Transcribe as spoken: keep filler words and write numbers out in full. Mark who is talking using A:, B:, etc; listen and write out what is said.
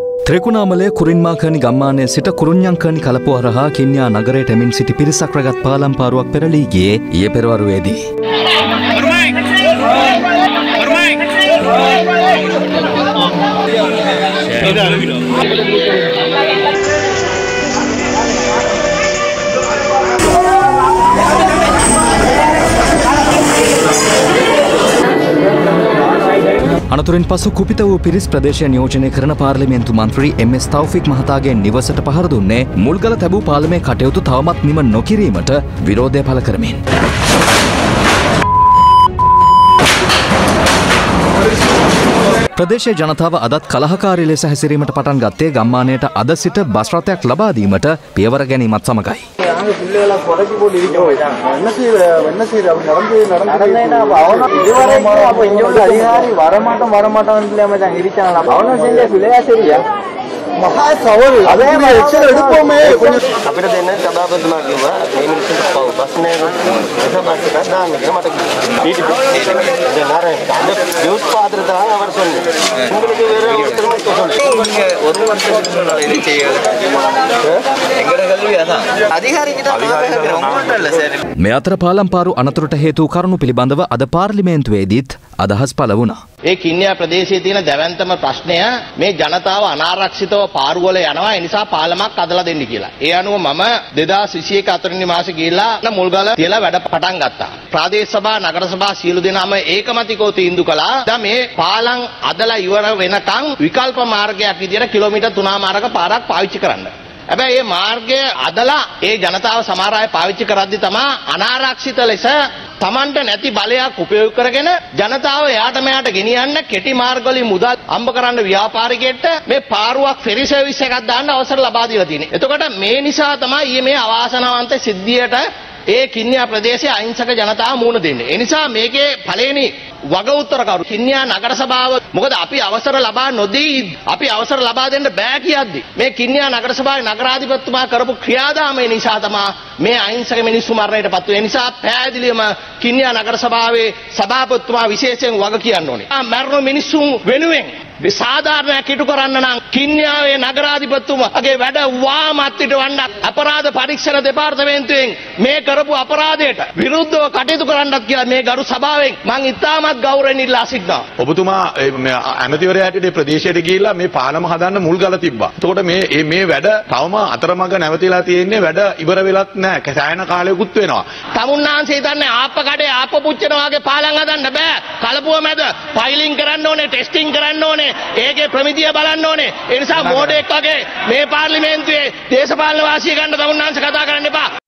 A: ත්‍රිකුණාමලයේ කුරින්මාකනි ගම්මානයේ සිට කුරුඤ්ඤංකනි කලපුව හරහා කින්යා නගරයට එමින් සිටි පිරිසක් රැගත් පාලම් පාරුවක් පෙරළී ගියේ ඊයේ පෙරවරුවේදී. අනතුරින් පසු කුපිත වූ පිරිස් ප්‍රදේශය නියෝජනය කරන පාර්ලිමේන්තු මන්ත්‍රී එම් එස් තෞෆික් මහතාගේ නිවසට පහර දුන්නේ මුල්ගල තැබූ පාර්ලිමේ කටයුතු තවමත් නිම නොකිරීමට විරෝධය පළ කරමින්. ප්‍රදේශයේ ජනතාව අදත් කලහකාරී ලෙස හැසිරීමට පටන් ගත්තේ ගම්මානයට අද සිට බස් රථයක් ලබා දීමට පියවර ගැනීමත් සමගයි.
B: මහා සවල් අදම එච්චර එඩුපොමේ
C: අපිට දෙන්න සභාපතිතුමා කිව්වා මේ මිනිස්සුන්ට ප්‍රශ්නේ එක බස් එකක් දාන්න කියලා මට කිව්වා. ඊට දැන් අර යුත් පාත්‍ර දාන අවර්සන්නේ. உங்களுக்கு வேற ஒருத்தரும் சொல்லுங்க. ஒரு வருஷத்துக்கு இது செய்யல. எங்கட கல்வி அதான். அதிகாரிகிட்ட உங்கள்ட்ட இல்ல சார்.
A: මේ අතර පාලම් පාරු අනතුරට හේතු කරුණු පිළිබඳව අද පාර්ලිමේන්තුවේදීත් අදහස් පළ වුණා.
D: ඒ කින්යා ප්‍රදේශයේ තියෙන දැවැන්තම ප්‍රශ්නය මේ ජනතාව අනාරක්ෂිතව පාරුවල යනවා ඒ නිසා පාලමක් අදලා දෙන්න කියලා. ඒ අනුව මම දෙදාස් විසි එක හතරවෙනි මාසේ ගිහිල්ලා මුල්ගල තියලා වැඩ පටන් ගත්තා. ප්‍රාදේශ සභා නගර සභා සියලු දෙනාම ඒකමතිකව තීන්දුව කළා. දැන් මේ පාලම් අදලා ඉවර වෙනකන් විකල්ප මාර්ගයක් විදියට කිලෝමීටර් තුනමාරක පාරක් පාවිච්චි කරන්න. හැබැයි මේ මාර්ගය අදලා ඒ ජනතාව සමහර අය පාවිච්චි කරද්දි තමයි අනාරක්ෂිත ලෙස තමන්ට නැති බලයක් උපයෝග කරගෙන ජනතාව යාට මෙයාට ගෙනියන්න කෙටි මාර්ග වලින් මුදල් අම්බ කරන්න ව්‍යාපාරිකයෙක්ට මේ පාරුවක් ෆෙරි සර්විස් එකක් දාන්න අවසර ලබා දීලා තියෙන්නේ. එතකොට මේ නිසා තමයි මේ අවාසනාවන්ත සිද්ධියට ඒ කින්යා ප්‍රදේශයේ අහිංසක ජනතාව මුහුණ දෙන්නේ. ඒ නිසා මේකේ පළවෙනි වග උත්තරකරු කින්යා නගර සභාව මොකද අපි අවසර ලබා නොදී අපි අවසර ලබා දෙන්න බෑ කියද්දි මේ කින්යා නගර සභාවේ නගරාධිපතිතුමා කරපු ක්‍රියාදාමය නිසා තමයි මේ අහිංසක මිනිස්සු මරණයට පත් වෙන්නේ. ඒ නිසා පැහැදිලිවම කින්යා නගර සභාවේ සභාපතිතුමා විශේෂයෙන් වග කියන්න ඕනේ. මරණ මිනිස්සුන් වෙනුවෙන් සාධාරණයක් ඉටු කරන්න නම් කින්යාවේ නගරාධිපතිතුමාගේ වැඩ වාමත්තිට වන්න අපරාධ පරීක්ෂණ දෙපාර්තමේන්තුවෙන් මේ කරපු අපරාධයට විරුද්ධව කටයුතු කරන්නත් කියලා මේ ගරු සභාවෙන් මං ඉතාමත් ගෞරවයෙන් ඉල්ලා සිටිනවා.
E: ඔබතුමා ඇමතිවරයා හැටියට ප්‍රදේශයට ගිහිල්ලා මේ පාලම හදන්න මුල් ගල තිබ්බා. එතකොට මේ මේ වැඩ තවම අතරමඟ නැවතිලා තියෙන්නේ වැඩ ඉවර වෙලත් නැහැ. සෑහෙන කාලයකුත් වෙනවා.
D: තමුන්නාන්සේ හිතන්නේ ආප්ප කඩේ ආප්ප පුච්චනවා වගේ පාලම් හදන්න බෑ. කලපුව මැද ෆයිලිං කරන්න ඕනේ, ටෙස්ටිං කරන්න ඕනේ. ඒකේ ප්‍රමිතිය බලන්න ඕනේ. ඒ නිසා මෝඩෙක් වගේ මේ පාර්ලිමේන්තුවේ දේශපාලන වාසිය ගන්න තමුන්නාන්සේ කතා කරන්න එපා.